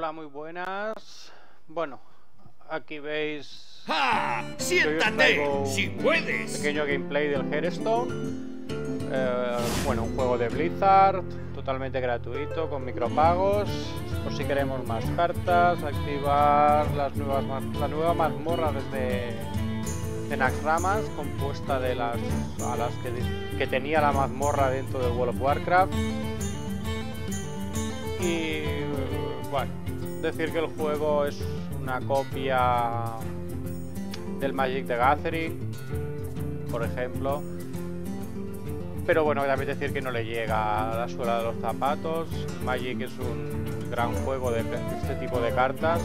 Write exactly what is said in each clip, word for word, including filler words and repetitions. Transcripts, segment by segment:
Hola, muy buenas. Bueno, aquí veis... ¡Ah! ¡Siéntate! ¡Si puedes! Un pequeño gameplay del Hearthstone. Eh, bueno, un juego de Blizzard, totalmente gratuito, con micropagos. Por si queremos más cartas, activar las nuevas la nueva mazmorra desde de Naxxramas, compuesta de las a las que, que tenía la mazmorra dentro del World of Warcraft. Y bueno, decir que el juego es una copia del Magic the Gathering, por ejemplo. Pero bueno, también decir que no le llega a la suela de los zapatos. Magic es un gran juego de este tipo de cartas.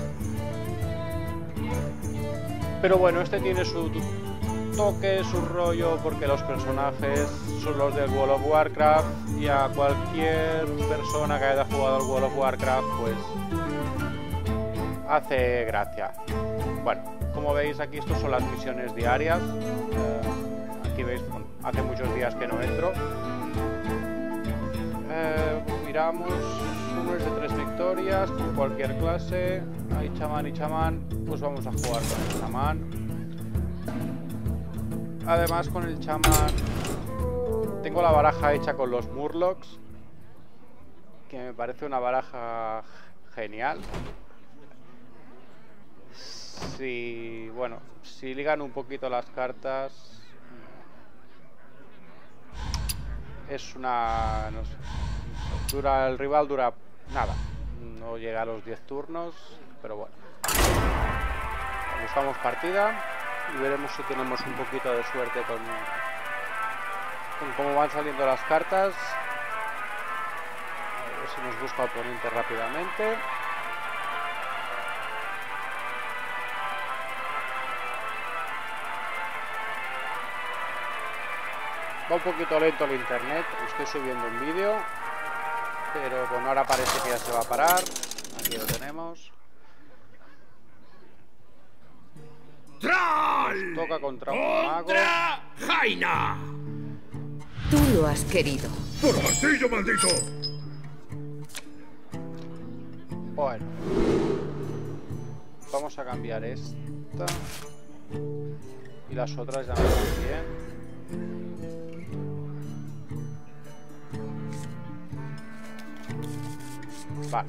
Pero bueno, este tiene su toque, su rollo, porque los personajes son los del World of Warcraft y a cualquier persona que haya jugado al World of Warcraft pues hace gracia. Bueno, como veis aquí estos son las misiones diarias. Eh, aquí veis, bueno, hace muchos días que no entro. Eh, miramos, uno es de tres victorias con cualquier clase. Hay chamán y chamán, pues vamos a jugar con el chamán. Además, con el chamán tengo la baraja hecha con los Murlocs, que me parece una baraja genial. Si, bueno, si ligan un poquito las cartas, es una, no sé, dura, el rival dura nada, no llega a los diez turnos, pero bueno. Buscamos partida y veremos si tenemos un poquito de suerte con, con cómo van saliendo las cartas. A ver si nos busca oponente rápidamente. Va un poquito lento el internet, estoy subiendo un vídeo, pero bueno, ahora parece que ya se va a parar. Aquí lo tenemos. ¡Troll! Toca contra un mago. ¡Contra Jaina! Tú lo has querido. ¡Por martillo maldito! Bueno, vamos a cambiar esta y las otras ya me van bien. Vale.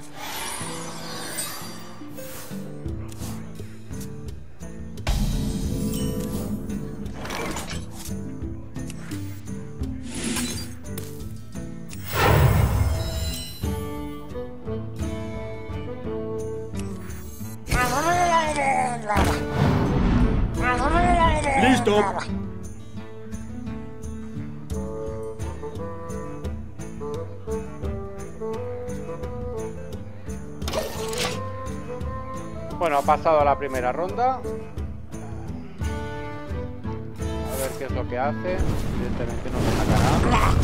¡Listo! Bueno, ha pasado la primera ronda. A ver qué es lo que hace. Evidentemente no me saca nada.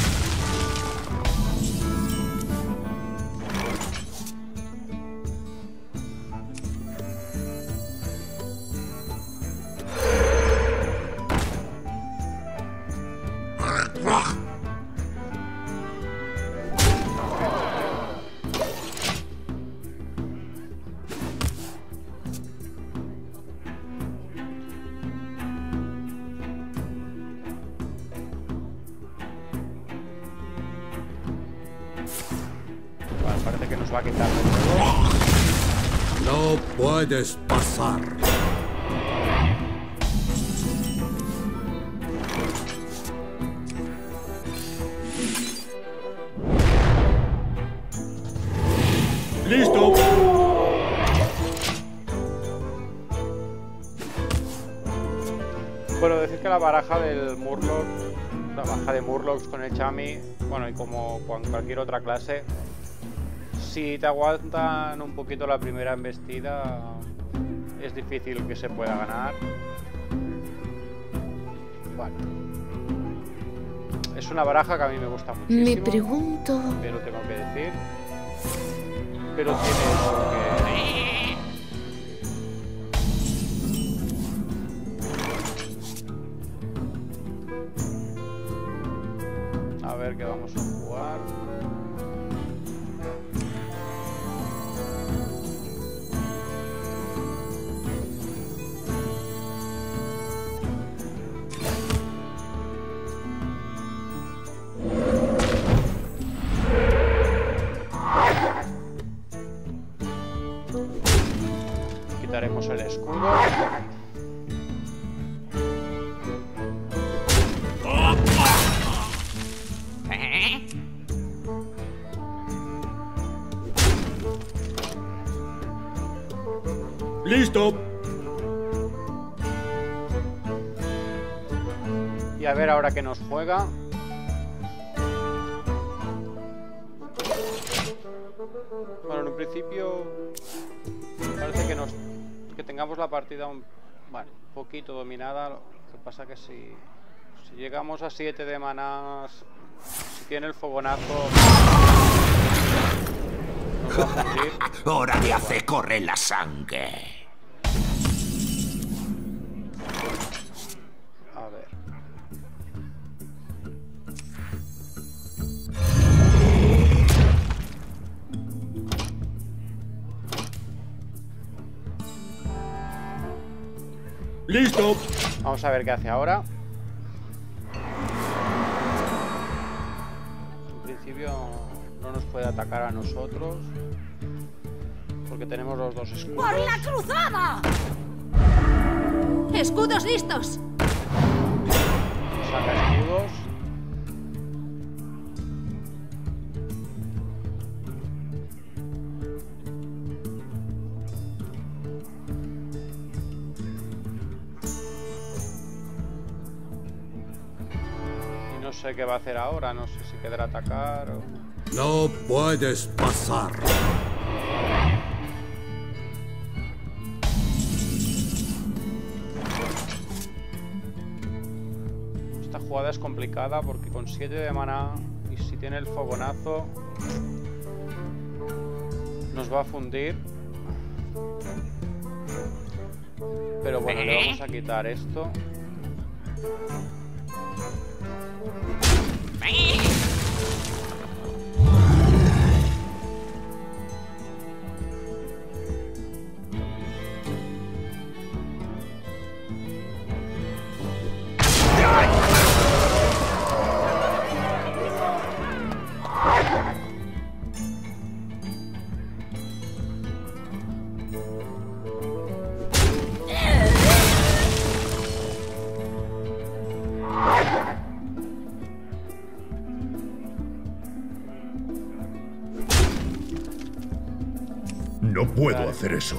Parece que nos va a quitar el juego. No puedes pasar. ¡Listo! Bueno, decir que la baraja del Murloc, la baraja de Murlocs con el Chami, bueno, y como con cualquier otra clase, si te aguantan un poquito la primera embestida, es difícil que se pueda ganar. Bueno, es una baraja que a mí me gusta muchísimo. Me pregunto... Pero tengo que decir. Pero tiene eso que... A ver qué vamos a jugar. Tenemos el escudo. ¡Listo! Y a ver ahora qué nos juega. Bueno, en un principio parece que nos que tengamos la partida un, bueno, un poquito dominada. Lo que pasa que si, si llegamos a siete de maná, si tiene el fogonazo, nos va a fundir. Hora de hacer correr la sangre. A ver. ¡Listo! Vamos a ver qué hace ahora. En principio no nos puede atacar a nosotros, porque tenemos los dos escudos. ¡Por la cruzada! ¡Escudos listos! Saca escudos. Y no sé qué va a hacer ahora, no sé si quedará atacar o... No puedes pasar. Esta jugada es complicada porque con siete de maná y si tiene el fogonazo nos va a fundir. Pero bueno, le vamos a quitar esto. No puedo hacer eso.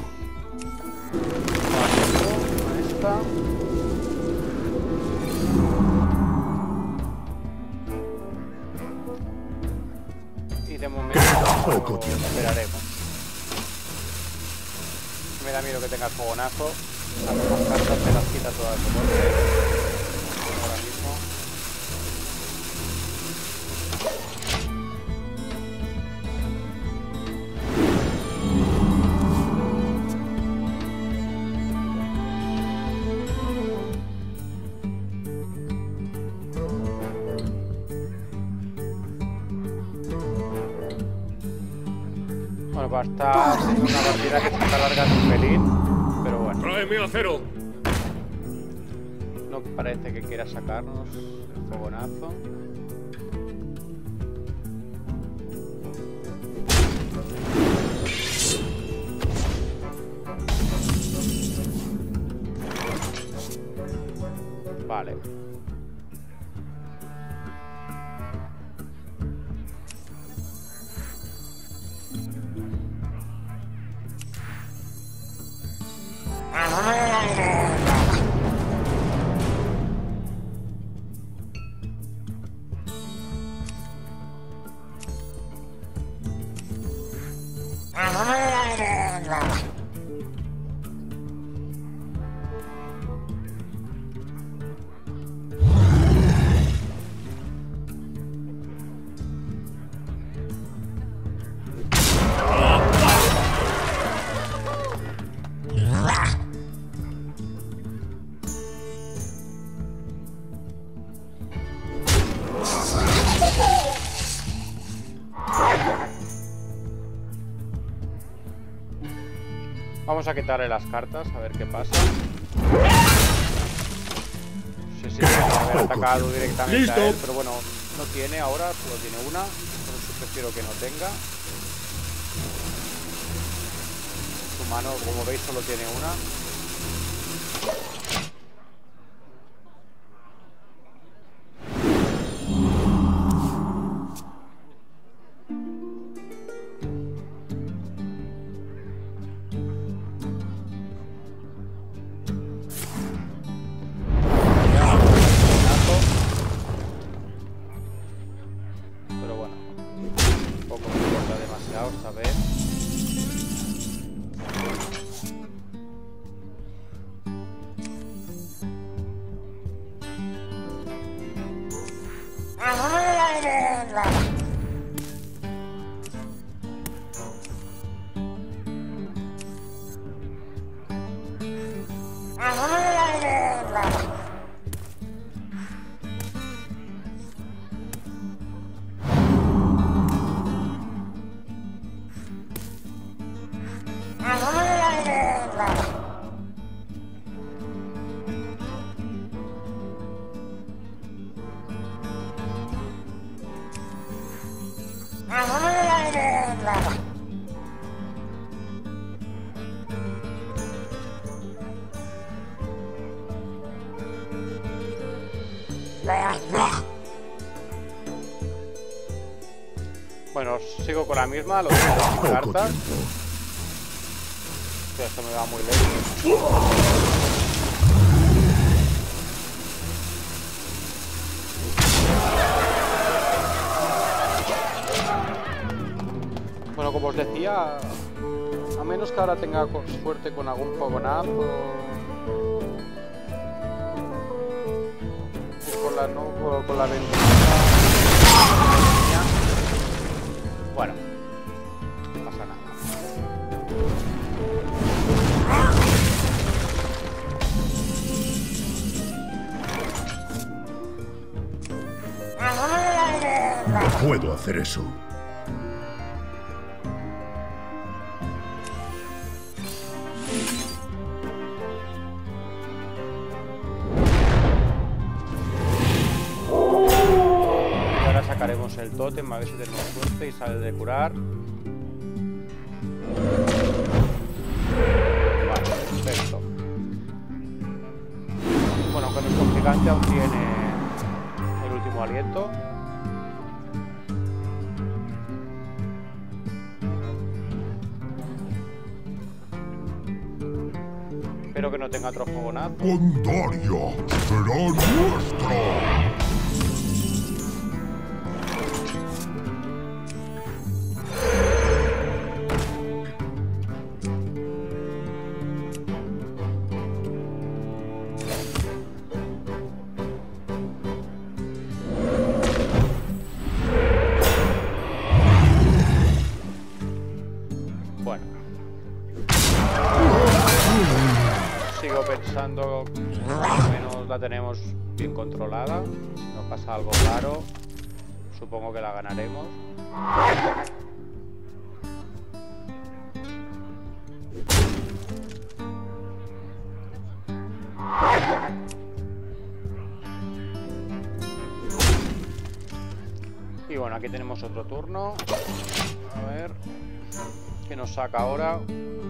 Esta. Y de momento poco tiempo. esperaremos. Me da miedo que tenga el fogonazo. Las demás cartas te las quita todas de golpe. Ahora mismo. Bueno, va a estar siendo una partida que se está alargando un pelín, pero bueno, ¡Tráeme acero! no parece que quiera sacarnos el fogonazo. Vale. Vamos a quitarle las cartas, a ver qué pasa. No sé si va a haber atacado directamente ¡Listo! a él, pero bueno, no tiene ahora, solo tiene una. Por eso prefiero que no tenga. humano, como veis, solo tiene una. Pero bueno, tampoco me importa demasiado esta vez. Bueno, sigo con la misma, lo tengo en Poco cartas. tiempo. Hostia, esto me va muy lento. Bueno, como os decía, a menos que ahora tenga co- suerte con algún Pogonap o... o con la, no, o con la ventana. Bueno, no pasa nada. No puedo hacer eso. Y ahora sacaremos el tótem, a ver si tenemos suerte y sale de curar. Vale, perfecto. Bueno, con nuestro gigante aún tiene el último aliento. Espero que no tenga otro fogonazo. Pandaria será nuestra. Bueno. Sigo pensando que más o menos la tenemos bien controlada. Si no pasa algo raro, supongo que la ganaremos. Y bueno, aquí tenemos otro turno. A ver qué nos saca ahora.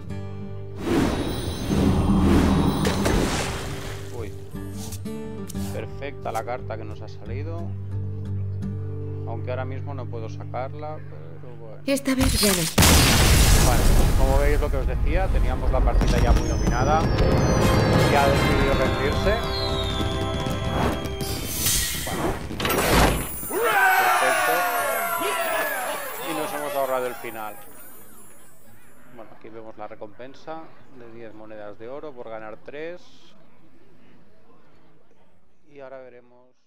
Uy, perfecta la carta que nos ha salido. Aunque ahora mismo no puedo sacarla, pero bueno. Esta vez gana. Bueno, como veis lo que os decía, teníamos la partida ya muy dominada y ha decidido rendirse. Bueno, perfecto. Y nos hemos ahorrado el final. Bueno, aquí vemos la recompensa de diez monedas de oro por ganar tres. Y ahora veremos...